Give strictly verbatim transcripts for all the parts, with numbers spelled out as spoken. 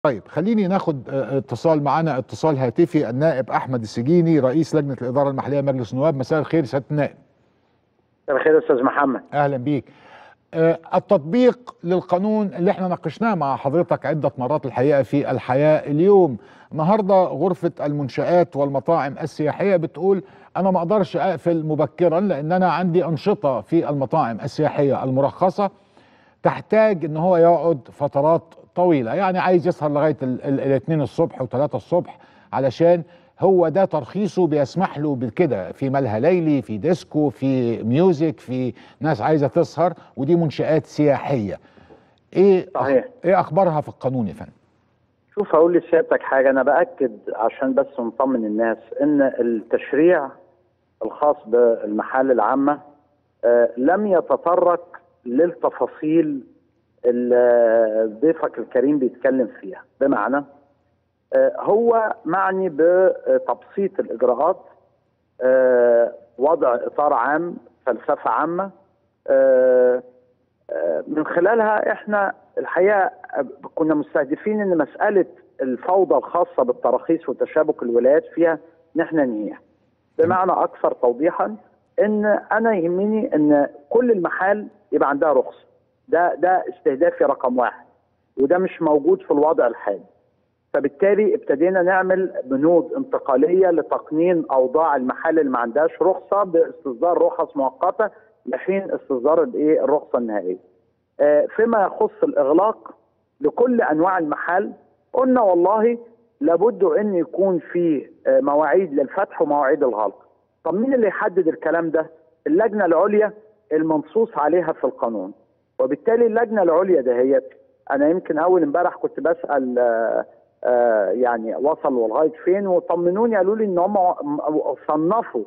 طيب خليني ناخد اتصال معانا، اتصال هاتفي. النائب احمد السجيني رئيس لجنه الاداره المحليه مجلس النواب. مساء الخير سياده النائب. مساء الخير استاذ محمد. اهلا بيك. آه التطبيق للقانون اللي احنا ناقشناه مع حضرتك عده مرات الحقيقه في الحياه اليوم. النهارده غرفه المنشآت والمطاعم السياحيه بتقول انا ما اقدرش اقفل مبكرا لان انا عندي انشطه في المطاعم السياحيه المرخصه تحتاج ان هو يقعد فترات طويله، يعني عايز يسهر لغايه الاثنين الصبح وثلاثة الصبح علشان هو ده ترخيصه بيسمح له بكده، في ملهى ليلي، في ديسكو، في ميوزك، في ناس عايزه تسهر، ودي منشآت سياحيه. ايه صحيح. ايه اخبارها في القانون يا فندم؟ شوف هقول لسيادتك حاجه، انا باكد عشان بس نطمن الناس ان التشريع الخاص بالمحال العامه آه لم يتطرق للتفاصيل اللي ضيفك الكريم بيتكلم فيها، بمعنى آه هو معني بتبسيط الاجراءات، آه وضع اطار عام، فلسفه عامه آه من خلالها احنا الحقيقه كنا مستهدفين ان مساله الفوضى الخاصه بالتراخيص وتشابك الولايات فيها نحن ننهيها. بمعنى اكثر توضيحا، ان انا يهمني ان كل المحال يبقى عندها رخصه. ده ده استهدافي رقم واحد، وده مش موجود في الوضع الحالي. فبالتالي ابتدينا نعمل بنود انتقاليه لتقنين اوضاع المحال اللي ما عندهاش رخصه باستصدار رخص مؤقته لحين استصدار الايه الرخصه النهائيه. آه فيما يخص الاغلاق لكل انواع المحال، قلنا والله لابد ان يكون في آه مواعيد للفتح ومواعيد الغلق. طب مين اللي يحدد الكلام ده؟ اللجنه العليا المنصوص عليها في القانون. وبالتالي اللجنه العليا دهيت، انا يمكن اول امبارح كنت بسال آه آه يعني وصلوا لغايه فين، وطمنوني قالوا لي ان هم صنفوا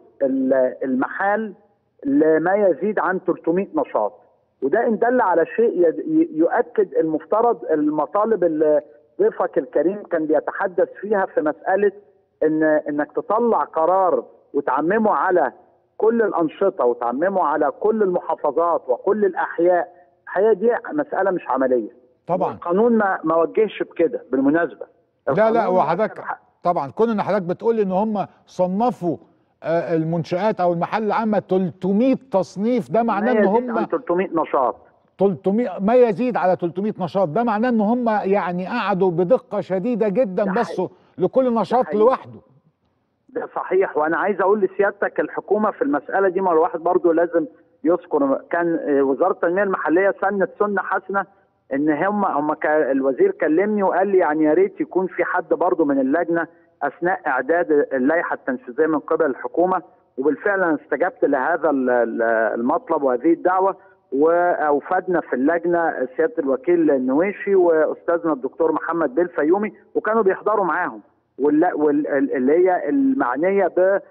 المحال لما يزيد عن ثلاثمائة نشاط. وده ان دل على شيء يؤكد المفترض المطالب اللي ضيفك الكريم كان بيتحدث فيها في مساله ان انك تطلع قرار وتعممه على كل الانشطه وتعممه على كل المحافظات وكل الاحياء. الحقيقه دي مساله مش عمليه. طبعا القانون ما ما وجهش بكده بالمناسبه. لا لا هو حضرتك طبعا كون ان حضرتك بتقول ان هم صنفوا المنشآت او المحل العامه ثلاثمائة تصنيف، ده معناه ان هم ثلاثمائة نشاط ثلاثمائة ما يزيد على ثلاثمائة نشاط. ده معناه ان هم يعني قعدوا بدقه شديده جدا بصوا لكل نشاط لوحده. ده صحيح. وانا عايز اقول لسيادتك الحكومه في المساله دي، ما الواحد برضه لازم يذكر، كان وزاره التنميه المحليه سنت سنه حسنه ان هم هم الوزير كلمني وقال لي يعني يا ريت يكون في حد برضه من اللجنه اثناء اعداد اللائحه التنفيذيه من قبل الحكومه. وبالفعل انا استجبت لهذا المطلب وهذه الدعوه، واوفدنا في اللجنه سياده الوكيل النويشي واستاذنا الدكتور محمد بيل فيومي، وكانوا بيحضروا معاهم، واللي هي المعنيه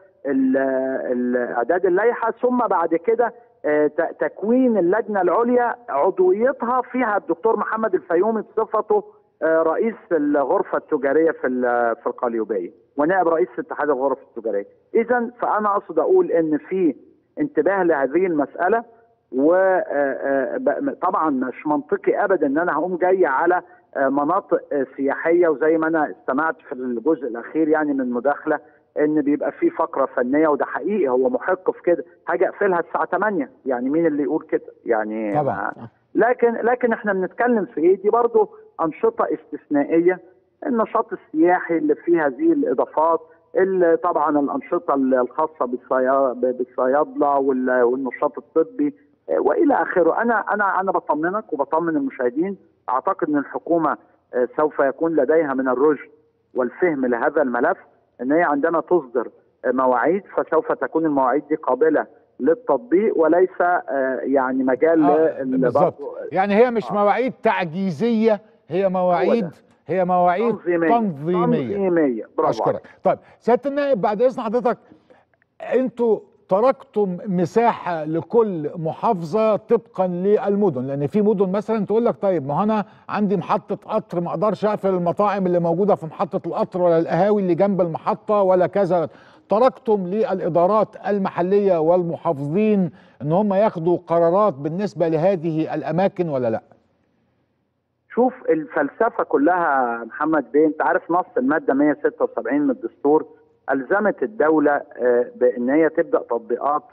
باعداد اللائحه. ثم بعد كده تكوين اللجنه العليا عضويتها فيها الدكتور محمد الفيومي بصفته رئيس الغرفه التجاريه في في القليوبيه ونائب رئيس اتحاد الغرف التجاريه. اذا فانا اقصد اقول ان في انتباه لهذه المساله، وطبعا مش منطقي ابدا ان انا هقوم جاي على مناطق سياحيه، وزي ما انا استمعت في الجزء الاخير يعني من مداخله ان بيبقى في فقره فنيه، وده حقيقي هو محق في كده، هاجي اقفلها الساعه ثمانية، يعني مين اللي يقول كده يعني؟ طبعا. لكن لكن احنا بنتكلم في ايه؟ دي برضه انشطه استثنائيه. النشاط السياحي اللي فيه هذه الاضافات، اللي طبعا الانشطه الخاصه بالصيادله والنشاط الطبي والى اخره. انا انا انا بطمنك وبطمن المشاهدين، اعتقد ان الحكومه سوف يكون لديها من الرشد والفهم لهذا الملف، ان هي عندما تصدر مواعيد فسوف تكون المواعيد دي قابله للتطبيق وليس يعني مجال آه بالظبط. يعني هي مش آه. مواعيد تعجيزيه، هي مواعيد هي مواعيد تنظيميه تنظيميه, تنظيمية. اشكرك. طيب سياده النائب، بعد اذن حضرتك، انتوا تركتم مساحه لكل محافظه طبقا للمدن، لان في مدن مثلا تقول لك طيب ما انا عندي محطه قطر ما اقدرش اقفل المطاعم اللي موجوده في محطه القطر ولا القهاوي اللي جنب المحطه ولا كذا. تركتم للادارات المحليه والمحافظين ان هم ياخدوا قرارات بالنسبه لهذه الاماكن ولا لا؟ شوف الفلسفه كلها محمد بيه، انت عارف نص الماده مئة وستة وسبعين من الدستور الزمت الدوله بان هي تبدا تطبيقات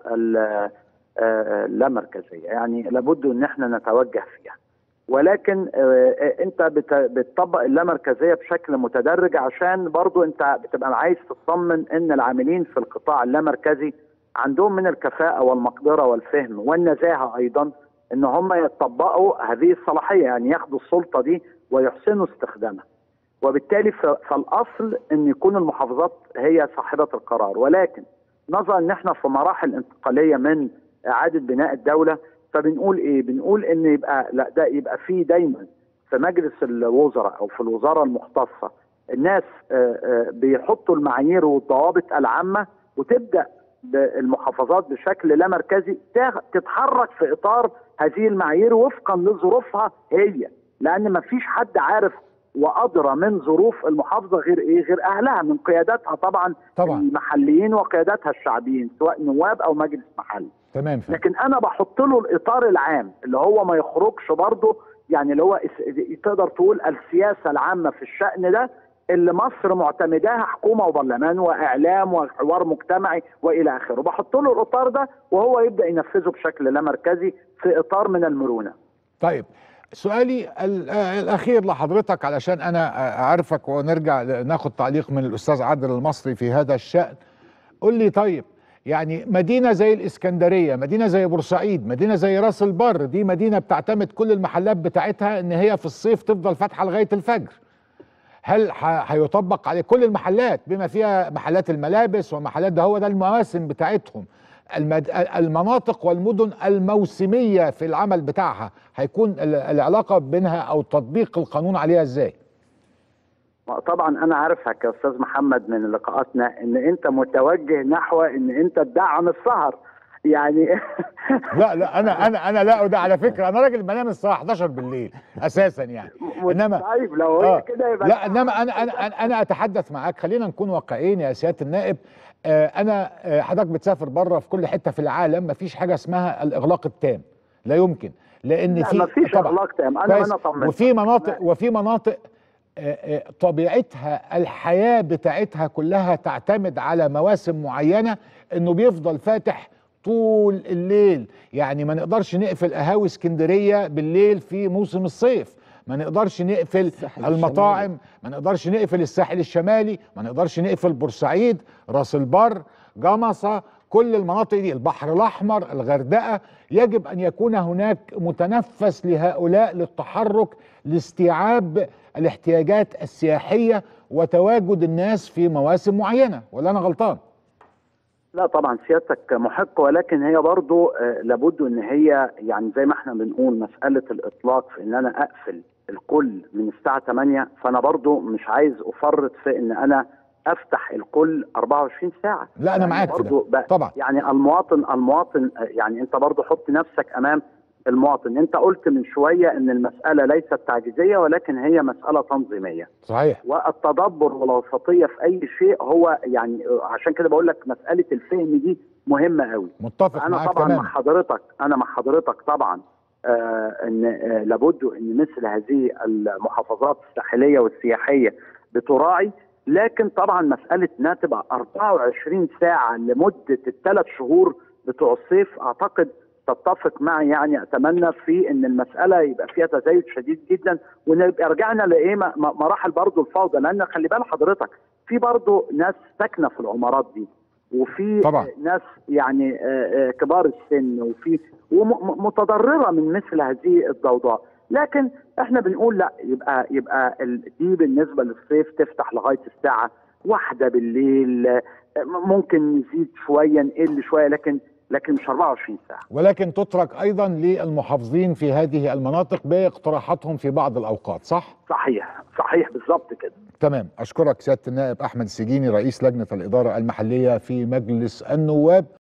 اللامركزيه، يعني لابد ان احنا نتوجه فيها. ولكن انت بتطبق اللامركزيه بشكل متدرج، عشان برضو انت بتبقى عايز تطمن ان العاملين في القطاع اللامركزي عندهم من الكفاءه والمقدره والفهم والنزاهه ايضا ان هم يطبقوا هذه الصلاحيه، يعني ياخدوا السلطه دي ويحسنوا استخدامها. وبالتالي فالاصل ان يكون المحافظات هي صاحبه القرار، ولكن نظرا ان احنا في مراحل انتقاليه من اعاده بناء الدوله، فبنقول ايه؟ بنقول ان يبقى لا ده يبقى فيه دايما في مجلس الوزراء او في الوزاره المختصه الناس بيحطوا المعايير والضوابط العامه، وتبدا المحافظات بشكل لا مركزي تتحرك في اطار هذه المعايير وفقا لظروفها هي، لان ما فيش حد عارف وادرى من ظروف المحافظه غير ايه؟ غير اهلها من قياداتها طبعا, طبعا. المحليين وقياداتها الشعبيين سواء نواب او مجلس محلي. تمام فهم. لكن انا بحط له الاطار العام اللي هو ما يخرجش برضه، يعني اللي هو تقدر تقول السياسه العامه في الشان ده اللي مصر معتمداها حكومه وبرلمان واعلام وحوار مجتمعي والى اخره، وبحط له الاطار ده وهو يبدا ينفذه بشكل لا مركزي في اطار من المرونه. طيب سؤالي الاخير لحضرتك علشان انا اعرفك ونرجع ناخد تعليق من الاستاذ عادل المصري في هذا الشأن. قول لي طيب، يعني مدينه زي الاسكندريه، مدينه زي بورسعيد، مدينه زي راس البر، دي مدينه بتعتمد كل المحلات بتاعتها ان هي في الصيف تفضل فاتحه لغايه الفجر. هل هيطبق على كل المحلات بما فيها محلات الملابس ومحلات، ده هو ده المواسم بتاعتهم؟ المناطق والمدن الموسمية في العمل بتاعها هيكون العلاقة بينها او تطبيق القانون عليها ازاي؟ طبعا انا عارفك يا استاذ محمد من لقاءاتنا ان انت متوجه نحو ان انت تدعم السهر يعني لا لا انا انا انا لا، وده على فكره انا راجل بنام الساعه حداشر بالليل اساسا يعني. انما طيب لو هي كده يبقى لا، انما انا انا انا اتحدث معاك، خلينا نكون واقعيين يا سياده النائب. آه انا آه حضرتك بتسافر بره في كل حته في العالم، مفيش حاجه اسمها الاغلاق التام، لا يمكن، لان في مفيش اغلاق تام. انا انا طمنت. وفي مناطق وفي مناطق طبيعتها الحياه بتاعتها كلها تعتمد على مواسم معينه انه بيفضل فاتح طول الليل. يعني ما نقدرش نقفل قهاوي اسكندريه بالليل في موسم الصيف، ما نقدرش نقفل المطاعم، ما نقدرش نقفل الساحل الشمالي، ما نقدرش نقفل بورسعيد، راس البر، جمصة، كل المناطق دي، البحر الاحمر، الغردقه. يجب ان يكون هناك متنفس لهؤلاء للتحرك لاستيعاب الاحتياجات السياحيه وتواجد الناس في مواسم معينه، ولا انا غلطان؟ لا طبعا سيادتك محق، ولكن هي برضو آه لابد ان هي يعني زي ما احنا بنقول مسألة الاطلاق في ان انا اقفل الكل من الساعة ثمانية، فانا برضو مش عايز افرط في ان انا افتح الكل أربعة وعشرين ساعة. لا انا معاك في ده طبعا. يعني المواطن المواطن يعني انت برضو حط نفسك امام المواطن. انت قلت من شوية ان المسألة ليست تعجيزية ولكن هي مسألة تنظيمية. صحيح. والتدبر والوسطية في اي شيء هو يعني عشان كده بقول لك مسألة الفهم دي مهمة قوي. متفق انا معاك طبعا تمام. مع حضرتك انا مع حضرتك طبعا آه ان آه لابد ان مثل هذه المحافظات الساحلية والسياحية بتراعي، لكن طبعا مسألة انها تبقى أربعة وعشرين ساعة لمدة الثلاث شهور بتوع الصيف اعتقد تتفق معي، يعني اتمنى في ان المساله يبقى فيها تزايد شديد جدا ونبقى رجعنا لايه مراحل برضه الفوضى، لان خلي بال حضرتك في برضه ناس ساكنه في العمارات دي وفي طبعا. ناس يعني كبار السن وفي ومتضرره من مثل هذه الضوضاء، لكن احنا بنقول لا يبقى يبقى دي بالنسبه للصيف تفتح لغايه الساعه واحدة بالليل، ممكن نزيد شويه نقل شويه لكن لكن مش أربعة وعشرين ساعة، ولكن تترك ايضا للمحافظين في هذه المناطق باقتراحاتهم في بعض الاوقات. صح؟ صحيح صحيح بالظبط كده. تمام. اشكرك سياده النائب احمد السجيني رئيس لجنه الاداره المحليه في مجلس النواب.